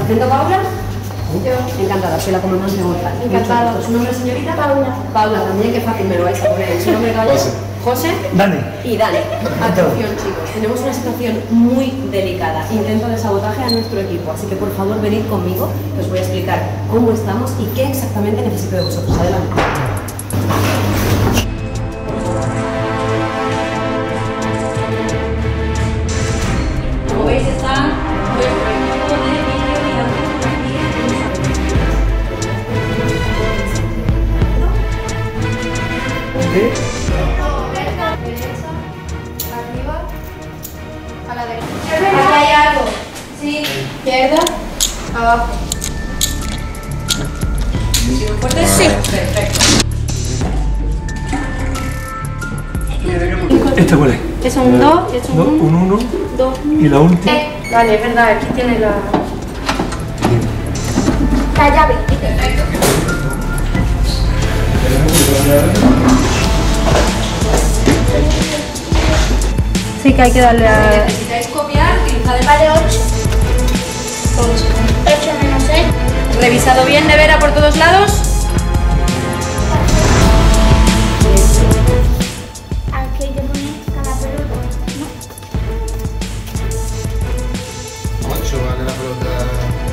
¿Acento Paula? Yo. Encantada, soy la comandante Gonzalo. Encantada. ¿Su nombre, señorita? Paula. Paula, también, qué fácil me lo vais a poner. ¿Su nombre, caballero? José. Dani. Y Dani. Atención, chicos, tenemos una situación muy delicada. Intento de sabotaje a nuestro equipo, así que por favor venid conmigo, que os voy a explicar cómo estamos y qué exactamente necesito de vosotros. Adelante. Como veis, está nuestro equipo de vídeo y audio aquí en ¿Qué? Arriba, a la derecha. Aquí hay algo. Sí. Izquierda, abajo. fuerte. Sí. Perfecto. ¿Este cuál es? Es un 2, es un 1. Un 1. 2. ¿Y la última? Vale, es verdad, aquí tiene la llave. Perfecto. Sí, que hay que darle a... Si necesitáis copiar, utilizad el... Vale, 8. 8 menos 6. Revisado bien, nevera por todos lados. Aquí hay que poner cada pelota, ¿no? 8 vale la pelota.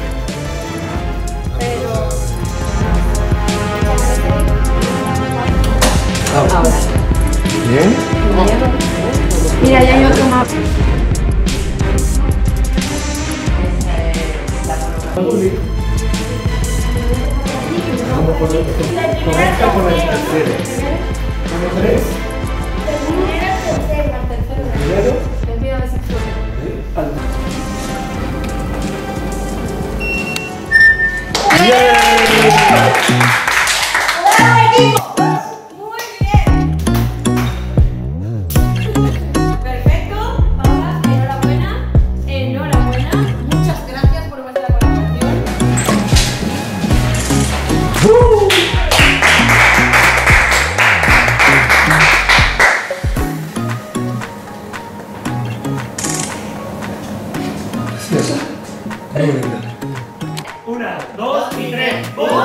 Ahora. Bien. Mira, ya hay otro más. Vamos por el comienza por el tercero. 1, 3. Primero. Perfecto, Paula, enhorabuena, enhorabuena. Muchas gracias por vuestra colaboración. Preciosa. Muy linda. 1, 2 y 3.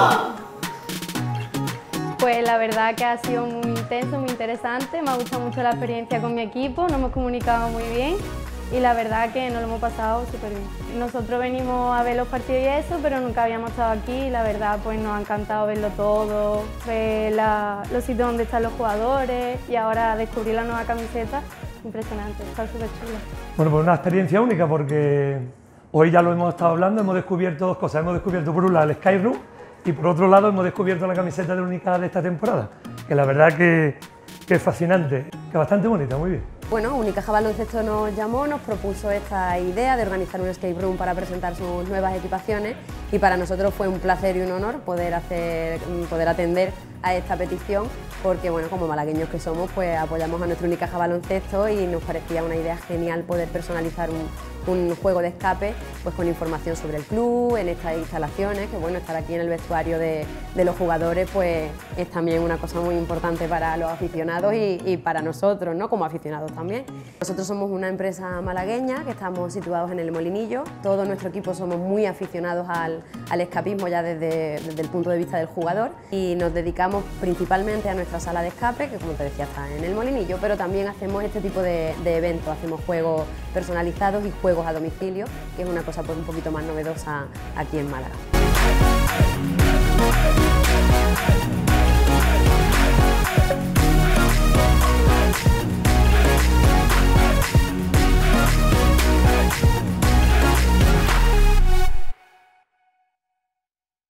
Pues la verdad que ha sido muy intenso, muy interesante, me ha gustado mucho la experiencia con mi equipo, nos hemos comunicado muy bien y la verdad que nos lo hemos pasado súper bien. Nosotros venimos a ver los partidos y eso, pero nunca habíamos estado aquí y la verdad pues nos ha encantado verlo todo, ver los sitios donde están los jugadores y ahora descubrir la nueva camiseta, impresionante, está súper chula. Bueno, pues una experiencia única porque hoy ya lo hemos estado hablando, hemos descubierto dos cosas. Hemos descubierto por un lado el Skyroom y por otro lado hemos descubierto la camiseta de Única de esta temporada, que la verdad que es fascinante, que es bastante bonita, muy bien. Bueno, Unicaja Baloncesto nos llamó, nos propuso esta idea de organizar un escape room para presentar sus nuevas equipaciones y para nosotros fue un placer y un honor poder atender a esta petición porque, bueno, como malagueños que somos, pues apoyamos a nuestro Unicaja Baloncesto y nos parecía una idea genial poder personalizar un juego de escape pues con información sobre el club, en estas instalaciones, que bueno, estar aquí en el vestuario de los jugadores pues es también una cosa muy importante para los aficionados y para nosotros, ¿no? Como aficionados también. Nosotros somos una empresa malagueña que estamos situados en el Molinillo, todo nuestro equipo somos muy aficionados al escapismo ya desde el punto de vista del jugador y nos dedicamos principalmente a nuestra sala de escape, que como te decía está en el Molinillo, pero también hacemos este tipo de eventos, hacemos juegos personalizados y juegos a domicilio, que es una cosa pues un poquito más novedosa aquí en Málaga.